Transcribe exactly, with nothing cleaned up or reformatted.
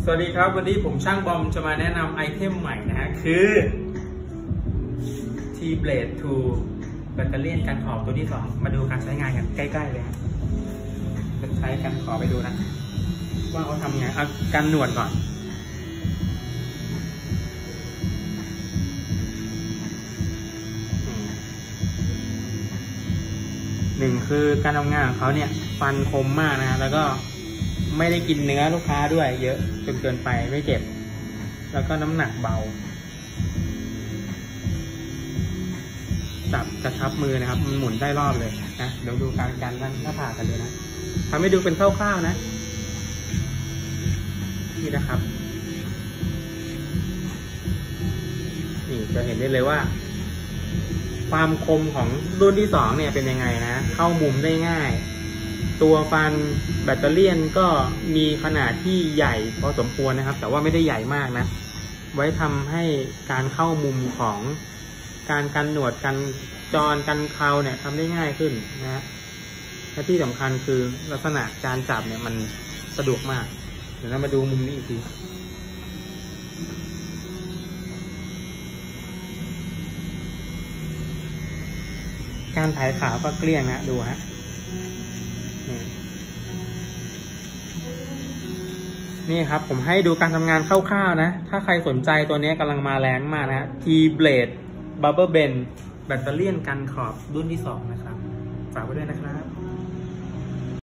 สวัสดีครับวันนี้ผมช่างบอมจะมาแนะนำไอเทมใหม่นะฮะคือ T-Blade ทูแบตเตอรี่กันขอบตัวที่สองมาดูการใช้งานกันใกล้ๆเลยฮะจะใช้กันขอไปดูนะว่าเขาทำไงเอากันหนวดก่อนหนึ่งคือการทำงานของเขาเนี่ยฟันคมมากนะฮะแล้วก็ไม่ได้กินเนื้อลูกค้าด้วยเยอะจนเกินไปไม่เจ็บแล้วก็น้ำหนักเบาจับกระชับมือนะครับมันหมุนได้รอบเลยนะเดี๋ยวดูการกันด้านหน้าผากกันเลยนะทำให้ดูเป็นคร่าวๆนะนี่นะครับนี่จะเห็นได้เลยว่าความคมของรุ่นที่สองเนี่ยเป็นยังไงนะเข้ามุมได้ง่ายตัวฟันแบตเตอรี่ก็มีขนาดที่ใหญ่พอสมควรนะครับแต่ว่าไม่ได้ใหญ่มากนะไว้ทำให้การเข้ามุมของการกันหนวดกันจรกันเคราเนี่ยทำได้ง่ายขึ้นนะและที่สำคัญคือลักษณะการจับเนี่ยมันสะดวกมากเดี๋ยวเรามาดูมุมนี้อีกทีการถ่ายขาวก็เกลี้ยงนะดูฮะนี่ครับผมให้ดูการทำงานคร่าวๆนะถ้าใครสนใจตัวนี้กำลังมาแรงมากนะ T-Blade Bubble Bend แบตเตอรี่กันขอบรุ่นที่สองนะครับฝากไว้ด้วยนะครับ